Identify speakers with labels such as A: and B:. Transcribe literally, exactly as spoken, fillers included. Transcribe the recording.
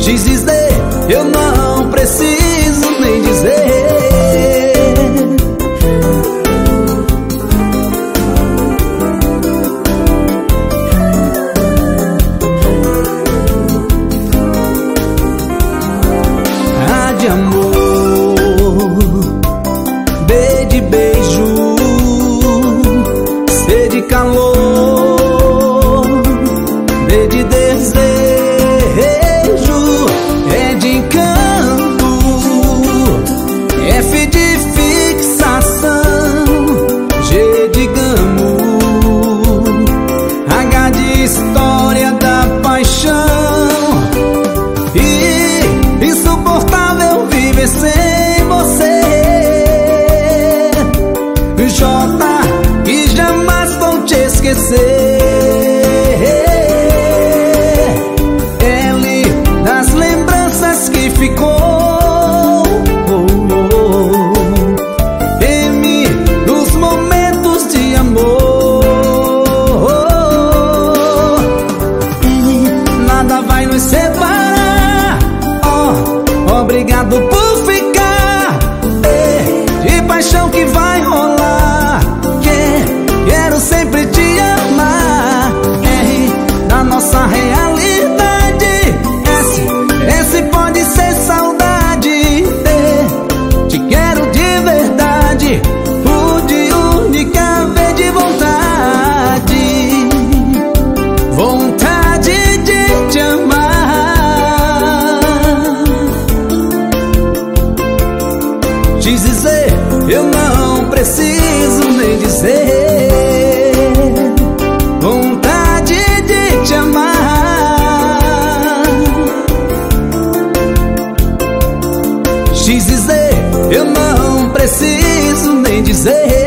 A: X dizer, eu não preciso nem dizer. A de amor, B de beijo, C de calor, D de desejo, E de encanto, F de fixação, G de gamo, H de história da paixão. E insuportável viver sem você, J, e jamais vou te esquecer. L, das lembranças que ficou. M, dos momentos de amor. N, nada vai nos separar. O, obrigado por ficar. P, de paixão que vai rolar. Q, quero sempre te amar. R, da nossa realidade. S, esse pode ser saudade. T, te quero de verdade. U de única, V de vontade. Vontade de te amar. X dizer, eu não preciso nem dizer. Vontade de te amar. X dizer, eu não preciso nem dizer.